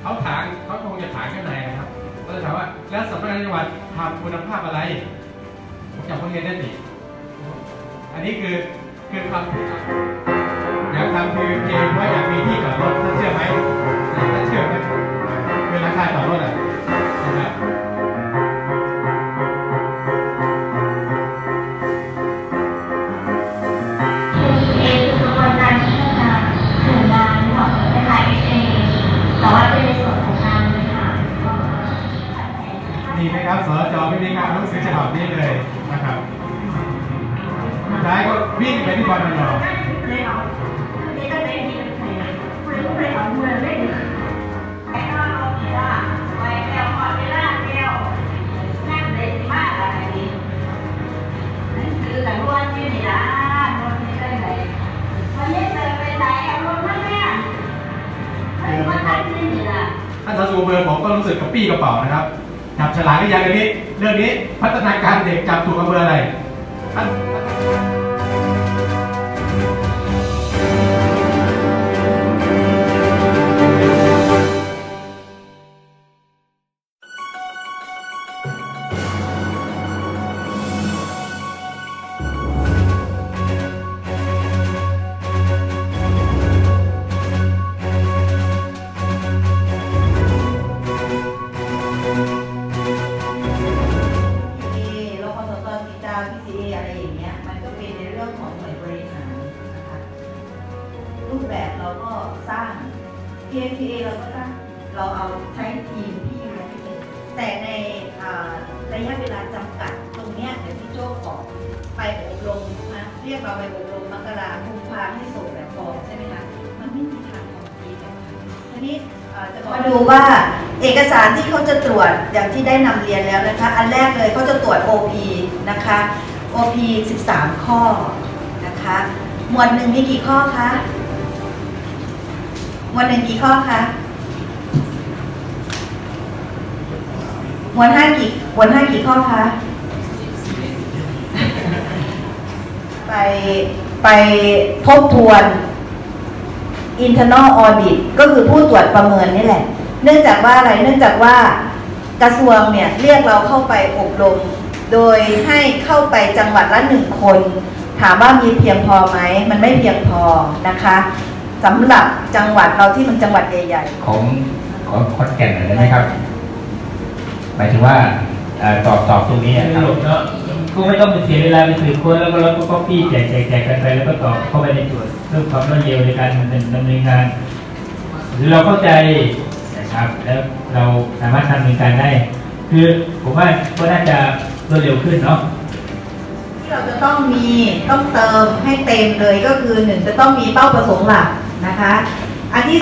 เขาคงจะถามกันในนะครับก็จะถามว่าแล้วสำนักงานจังหวัดทำคุณภาพอะไรผมจำข้อเรียนได้ดิอันนี้คือความอยากทำคือเพลงว่าอยากมีที่จอดรถท่านเชื่อไหมท่านเชื่อไหมคือราคาจอดรถอ่ะนะครับมีไหมครับสจ.ไม่มีการรู้สึกฉบับนี้เลยนะครับสุดท้ายก็วิ่งไปที่บอลนอท่านสส.เบอร์ผมก็รู้สึกกระปี้กระเป๋านะครับจับฉลากหรือยังเรื่องนี้พัฒนาการเด็กจับถูกอำเภออะไรท่านรูปแบบเราก็สร้าง PTA เราก็สร้างเราเอาใช้ทีมที่อยู่ในแต่ในระยะเวลาจำกัดตรงเนี้ยเดี๋ยวพี่โจ้บอกไปอบรมนะเรียกเราไปอบรมมกราคมกุมภาให้ส่งแบบฟอร์มใช่ไหมคะมันไม่มีทางของทีมทีนี้จะมาดูว่าเอกสารที่เขาจะตรวจอย่างที่ได้นำเรียนแล้วนะคะอันแรกเลยเขาจะตรวจ OP นะคะ OP 13 ข้อนะคะหมวด 1มีกี่ข้อคะหมวด 1กี่ข้อคะหมวด 5กี่ข้อคะไปทบทวน internal audit ก็คือผู้ตรวจประเมินนี่แหละเนื่องจากว่าอะไรเนื่องจากว่ากระทรวงเนี่ยเรียกเราเข้าไปอบรมโดยให้เข้าไปจังหวัดละ1 คนถามว่ามีเพียงพอไหมมันไม่เพียงพอนะคะสำหรับจังหวัดเราที่มันจังหวัดใหญ่ๆของขอนแก่นได้ไหมครับหมายถึงว่าตอบตรงนี้ครับก็ไม่ต้องไปเสียเวลาไปสืบค้นแล้วก็ก๊อปปี้แจกกันไปแล้วก็ตอบเข้าไปในจุดเพื่อความรวดเร็วในการดำเนินงานหรือเราเข้าใจนะครับแล้วเราสามารถทำดำเนินการได้คือผมว่าก็น่าจะรวดเร็วขึ้นเนาะที่เราจะต้องเติมให้เต็มเลยก็คือ1จะต้องมีเป้าประสงค์หลักนะคะอันที่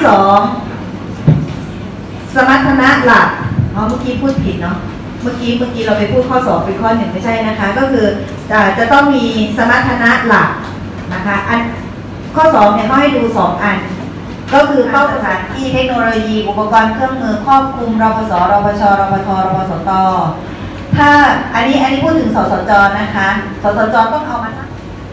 2สมรรถนะหลักเมื่อกี้พูดผิดเนาะเมื่อกี้เราไปพูดข้อ2เป็นข้อ1ไม่ใช่นะคะก็คือจะต้องมีสมรรถนะหลักนะคะอันข้อ2เนี่ยเขาให้ดู2 อันก็คือเป้าสถานที่เทคโนโลยีอุปกรณ์เครื่องมือครอบคลุมรพสรพชรพทรพสตถ้าอันนี้พูดถึงสสจนะคะสสจต้องเอามาส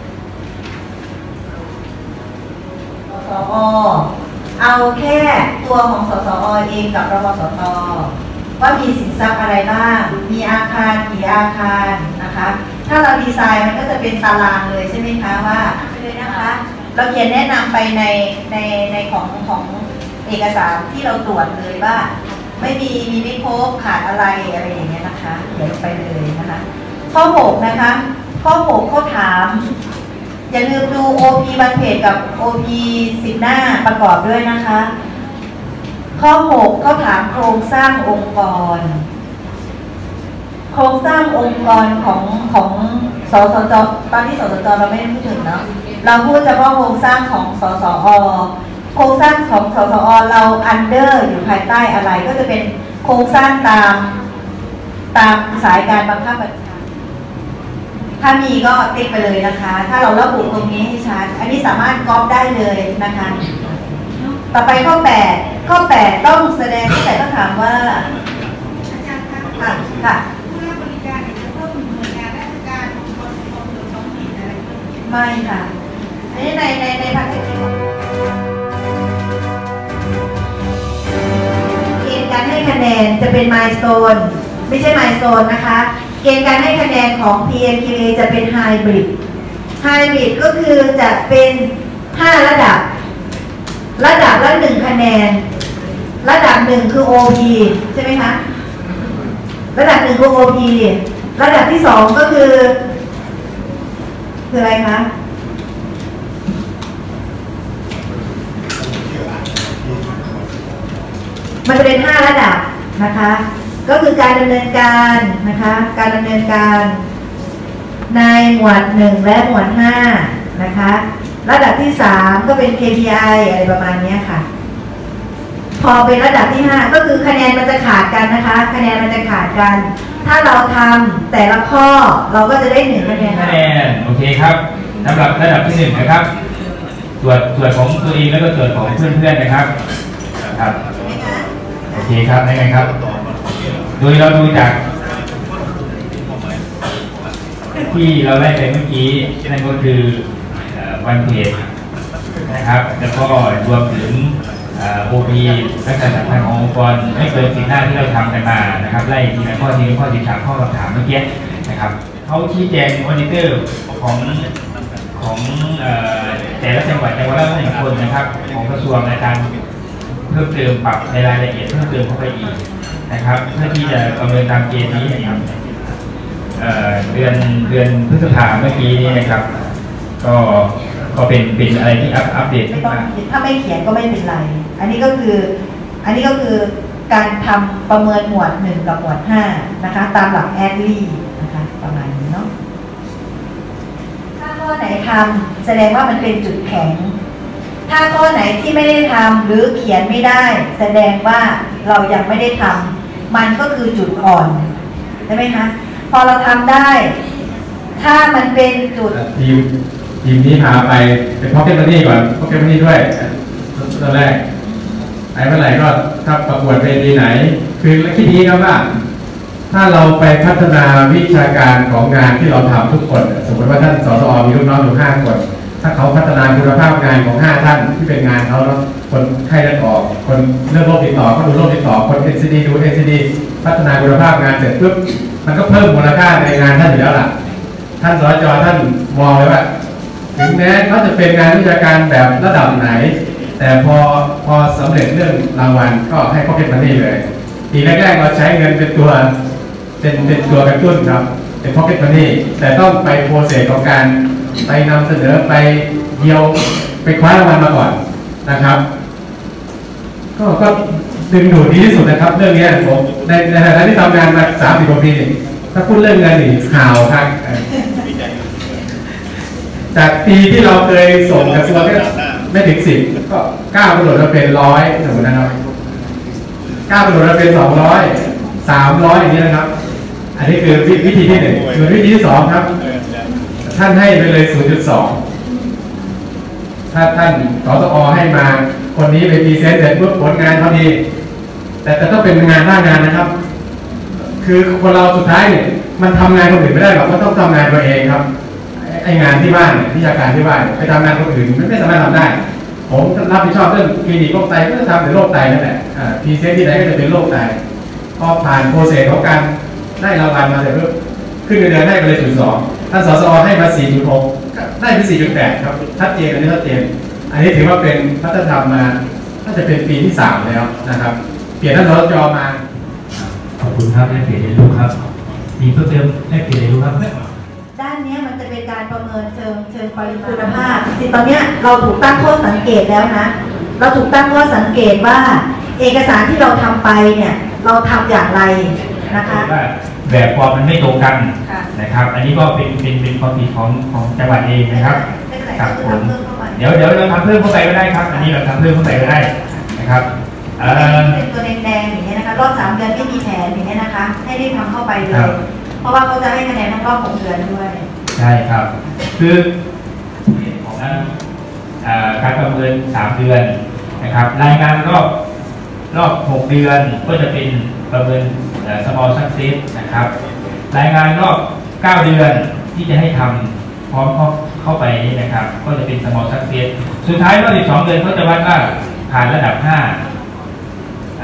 สอเอาแค่ตัวของสสอเองกับรพสตว่ามีสินทรัพย์อะไรบ้างมีอาคารกี่อาคารนะคะถ้าเราดีไซน์มันก็จะเป็นตารางเลยใช่ไหมคะว่าไปเลยนะคะเราเขียนแนะนำไปในของเอกสารที่เราตรวจเลยว่าไม่มีไม่ครบขาดอะไรอย่างเงี้ยนะคะเดี๋ยวลงไปเลยนะคะข้อ6นะคะข้อ6เขาถามอย่าลืมดู OP วันเพจกับ OP 10 หน้าประกอบด้วยนะคะข้อ6เขาถามโครงสร้างองค์กรโครงสร้างองค์กรของสสจตอนที่สสจเราไม่ได้พูดถึงเนาะเราพูดเฉพาะโครงสร้างของสสอโครงสร้างของสสอเราอันเดอร์อยู่ภายใต้อะไรก็จะเป็นโครงสร้างตามสายการบังคับบัญชาถ้ามีก็ติ๊กไปเลยนะคะถ้าเราระบุตรงนี้ให้ชัดอันนี้สามารถก๊อปได้เลยนะคะต่อไปข้อ8ต้องแสดงแต่ต้องถามว่าอาจารย์ค่ะผู้รับบริการจะเพิ่มหน่วยงานราชการองค์กรปกครองส่วนท้องถิ่นอะไรไม่ค่ะอันนี้ในพันธกิจให้คะแนนจะเป็น milestone ไม่ใช่ milestone นะคะ เกณฑ์การให้คะแนนของ PMQA จะเป็น hybrid hybrid ก็คือจะเป็น5ระดับละ1คะแนนระดับ1คือ OP ใช่ไหมคะระดับ1คือ OP ระดับที่2ก็คืออะไรคะมันจะเป็น5ระดับนะคะก็คือการดำเนินการนะคะการดำเนินการในหมวด1และหมวด5นะคะระดับที่3ก็เป็น KPI อะไรประมาณนี้ค่ะพอเป็นระดับที่5ก็คือคะแนนมันจะขาดกันนะคะคะแนนมันจะขาดกันถ้าเราทำแต่ละข้อเราก็จะได้1คะแนนโอเคครับสำหรับระดับที่1นะครับตรวจของตัวเองแล้วก็ตรวจของเพื่อนๆนะครับครับโอเคครับได้ไงครับโดยเราดูจากที่เราได้ไปเมื่อกี้นั่นก็คือวันเพจนะครับแล้วก็รวมถึงOP และการสำคัญขององค์กรไม่เกิน10 หน้าที่เราทำกันมานะครับไล่ทีละข้อ13ข้อคำถามเมื่อกี้นะครับเขาชี้แจงมอนิเตอร์ของแต่ละจังหวัดละ1 คนนะครับของกระทรวงในการเพิ่มเติมปรับในรายละเอียดเพิ่มเติมเข้าไปอีกนะครับเพื่อที่จะประเมินตามเกณฑ์นี้เดือนพฤษภาคมเมื่อกี้นี้นะครับก็เป็นอะไรที่อัปเดตขึ้นมาถ้าไม่เขียนก็ไม่เป็นไรอันนี้ก็คือการทำประเมินหมวด1กับหมวด5นะคะตามหลักแอดลี่นะคะประมาณนี้เนาะถ้าข้อไหนทำแสดงว่ามันเป็นจุดแข็งถ้าข้อไหนที่ไม่ได้ทำหรือเขียนไม่ได้แสดงว่าเรายังไม่ได้ทำมันก็คือจุดอ่อนใช่ไหมคะพอเราทำได้ถ้ามันเป็นจุดทีมนี้พาไปเป็นพ็อกเก็ตมันนี่ก่อนพ็อกเก็ตมันนี่ด้วยตอนแรกไอ้เมื่อไหร่ก็ถ้าประกวดเป็นดีไหนคือคิดนี้ครับว่าถ้าเราไปพัฒนาวิชาการของงานที่เราทำทุกคนสมมติว่าท่านสสมีลูกน้องอยู่5 คนถ้าเขาพัฒนาคุณภาพงานของ5 ท่านที่เป็นงานเขาแล้วคนไข้เลือดออกคนเรื่องโรคติดต่อก็ดูโรคติดต่อคน NCD ดู NCD พัฒนาคุณภาพงานเสร็จปุ๊บมันก็เพิ่มมูลค่าในงานท่านอยู่แล้วล่ะท่านสจ.ท่านมองเลยว่าถึงแม้เขาจะเป็นงานวิชาการแบบระดับไหนแต่พอสำเร็จเรื่องรางวัลก็ให้พ็อกเก็ตมันนี่เลยทีแรกๆเราใช้เงินเป็นตัวกระตุ้นครับเป็นพ็อกเก็ตมันนี่แต่ต้องไปโปรเซสของการไปนำเสนอไปเยียวไปคว้ารางวัลมาก่อนนะครับก็ดึงดูดดีที่สุดนะครับเรื่องนี้ผมในฐานะที่ทำงานมา30 กว่าปีถ้าพูดเรื่องเงินนี่ข่าวทางจากปีที่เราเคยส่งกระทรวงไม่ถึง10ก็ก้าวกระโดดมาเป็น100สมมตินะครับก้าวกระโดดมาเป็น200 300อย่างนี้นะครับอันนี้คือวิธีที่1ส่วนวิธีที่2ครับท่านให้ไปเลย 0.2 ถ้าท่านสสอ.ให้มาคนนี้ไปพรีเซนต์เสร็จปุ๊บผลงานเท่านี้แต่ต้องเป็นงานหน้างานนะครับคือคนเราสุดท้ายเนี่ยมันทำงานคนอื่นไม่ได้หรอกมันต้องทำงานตัวเองครับไองานที่บ้านวิชาการที่บ้านไปทำงานคนอื่นไม่สามารถทำได้ผมรับผิดชอบเรื่องคลินิกโรคไตก็จะทำแต่โรคไตนั่นแหละพรีเซนต์ที่ไหนก็จะเป็นโรคไตพอผ่านโปรเซสของการได้รางวัลมาเสร็จปุ๊บขึ้นเดือนให้ไปเลย 0.2 ท่านสสให้มา 4.6 ได้เป็น 4.8 ครับชัดเจนอันนี้ชัดเจนอันนี้ถือว่าเป็นพัฒนธรรมมาน่าจะเป็นปีที่3แล้วนะครับเปลี่ยนท่านสจ.มาขอบคุณครับแลกเปลี่ยนเรียนรู้ครับมีเพิ่มเติมแลกเปลี่ยนเรียนรู้ครับด้านนี้มันจะเป็นการประเมินเชิงคุณภาพตอนนี้เราถูกตั้งข้อสังเกตแล้วนะเราถูกตั้งข้อสังเกตว่าเอกสารที่เราทำไปเนี่ยเราทำอย่างไรนะคะแบบฟอร์มมันไม่ตรงกันนะครับอันนี้ก็เป็นความผิดของจังหวัดเองนะครับครับผมเดี๋ยวเราทำเพิ่มเข้าไปก็ได้ครับอันนี้เราทำเพิ่มเข้าไปก็ได้นะครับเป็นตัวแดงๆอย่างนี้นะคะรอบ3 เดือนไม่มีแผนอย่างนี้นะคะให้ได้ทำเข้าไปเลยเพราะว่าเขาจะให้คะแนนทั้งรอบ6 เดือนด้วยใช่ครับคือของนั้นการประเมิน3 เดือนนะครับรายงานรอบ6 เดือนก็จะเป็นประเมินsmall success นะครับรายงานรอบ9 เดือนที่จะให้ทำพร้อมเข้าไปนะครับก็จะเป็น small success สุดท้ายรอบ12 เดือนเขาจะวัดว่าผ่านระดับ5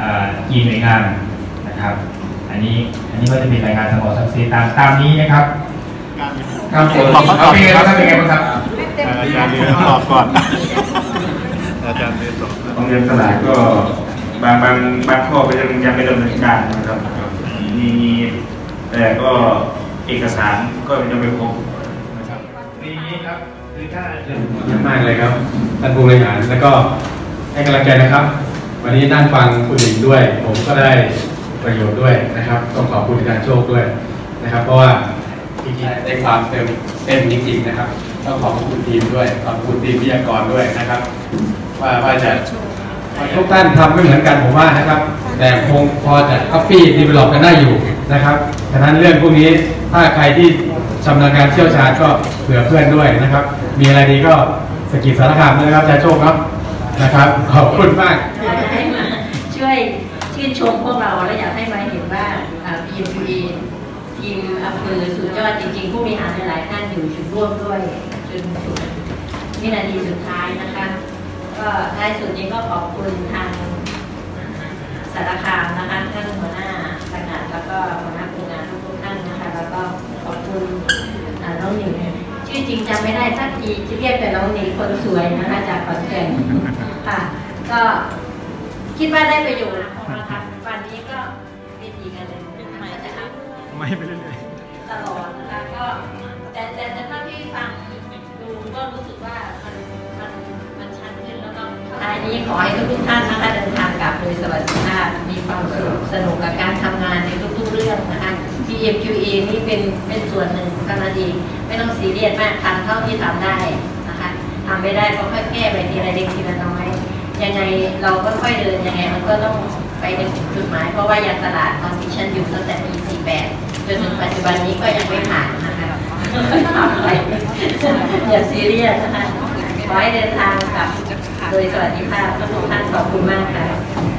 กี่หน่วยงานนะครับอันนี้ก็จะเป็นรายงานสมอสักเซตามนี้นะครับครับผมเอาเป็นไงบ้างครับเป็นไงบ้างครับอาจารย์เรียนตอบก่อนอาจารย์เรียนตอบโรงเรียนตลาดก็บางข้อก็ยังไม่ดำเนินการนะครับมีแต่ก็เอกสารก็ยังไม่ครบนะครับนี้ครับคือถ้าเยอะมากเลยครับท่านผู้บริหารแล้วก็ให้กำลังใจนะครับ วันนี้นั่งฟังคุณหญิงด้วยผมก็ได้ประโยชน์ด้วยนะครับต้องขอบคุณอาจารย์โชคด้วยนะครับเพราะว่าจริงๆได้ความเต็มจริงๆนะครับต้องขอบคุณทีมด้วยขอบคุณทีมวิทยากรด้วยนะครับว่าจะทุกท่านทำไม่เหมือนกันผมว่านะครับแต่คงพอจะคัพปี้ดีเวลลอปกันได้อยู่นะครับฉะนั้นเรื่องพวกนี้ถ้าใครที่ชำนาญการเชี่ยวชาญก็เผื่อเพื่อนด้วยนะครับมีอะไรดีก็สกิดสารคามด้วยนะครับอาจารย์โชคเนาะนะครับขอบคุณมากให้มาช่วยชื่นชมพวกเราและอยากให้มาเห็นว่า PMPA ทีมอำเภอสุดยอดจริงๆผู้บริหารหลายท่านอยู่จุดร่วมด้วยจนถึงวินาทีสุดท้ายนะคะก็ท้ายสุดนี้ก็ขอบคุณทางสารคามนะคะท่านหัวหน้าสังกัดแล้วก็หัวหน้าโครงงานทุกท่านนะคะแล้วก็ขอบคุณน้องหนิวชื่อจริงจำไม่ได้สักทีจะเรียกแต่น้องหนิวคนสวยนะคะจากขอนแก่นค่ะก็คิดว่าได้ประโยชน์นะคะวันนี้ก็เป็นอีกอันหนึ่งนะคะไม่ไปเรื่อยตลอดนะคะก็แต่ถ้าที่ฟังดูก็รู้สึกว่ามันชัดขึ้นแล้วก็ท้ายนี้ขอให้ทุกท่านนะคะเดินทางกลับโดยสวัสดิภาพมีความสนุกกับการทำงานในทุกๆเรื่องนะคะ PMQA นี่เป็นส่วนหนึ่งเท่านั้นเองไม่ต้องซีเรียสมากทำเท่าที่ทำได้นะคะทำไม่ได้ก็ค่อยแก้ไปทีละเล็กทีละน้อยยังไงเราก็ค่อยเดินยังไงมันก็ต้องไปถึงจุดหมายเพราะว่ายังตลาดคอนดิชันอยู่ตั้งแต่ปี 48 จนถึงปัจจุบันนี้ก็ยังไม่ผ่านนะคะทำไปอย่าซีเรียสนะคะขอให้เดินทางกลับโดยสวัสดิภาพทุกท่านขอบคุณมากค่ะ